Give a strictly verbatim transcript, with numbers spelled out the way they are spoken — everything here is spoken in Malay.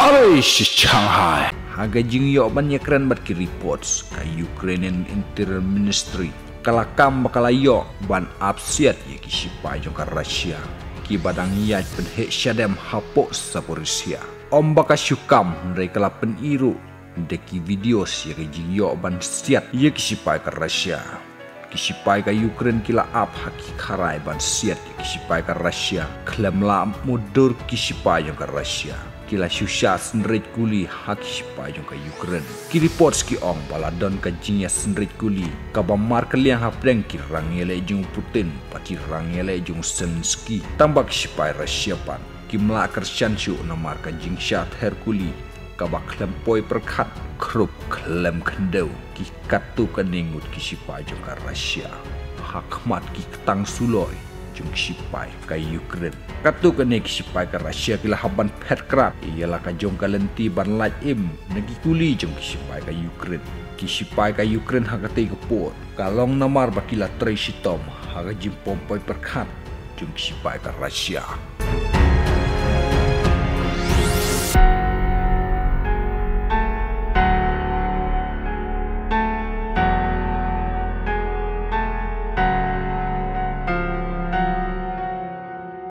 Alish Shanghai. Haga jing yo banyak keren bat ki reports ka Ukrainian Interior Ministry kalakam bakalayo ban upset ye ki sipai jong ka Russia ki badang yaj pen he shadem hapo Zaporizhia. Om baka syukam ndai kala pen iru deki videos ye ki jing yo ban siat ye ki sipai ka Russia. Ki sipai ka Ukraine kila ap haki kharai ban siat ye ki sipai ka Russia. Klem la mudur ki sipai jong ka Russia. Kila syusha senrit kuli hak sipai jong ka Ukraine. Ki reports ki ong baladon ka jinya senrit kuli ka bamar kaliang hapreng ki rangele jong Putin pati rangele jong Zelensky tambak sipai Russia pan ki mlakar shanshu namar ka jing shat herkuli ka baklem poi perkat krup klem kendau ki katu kaningut ki sipai jong ka Russia. Hakmat ki ketang suloi jong sipai ka Ukraine. Katu kene ki sipai ka Russia kila haban pet krat ialah ka jong kalenti ban laj im nagi kuli jong ki sipai ka Ukraine. Ki sipai ka Ukraine hagate gepot kalong namar bakila tresitom haga jimpom poi perkat jong ki sipai ka Russia.